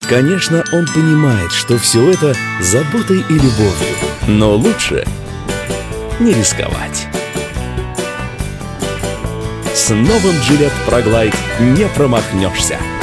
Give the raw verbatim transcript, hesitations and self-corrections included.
Конечно, он понимает, что все это заботой и любовью, но лучше не рисковать. С новым Gillette Pro Glide не промахнешься.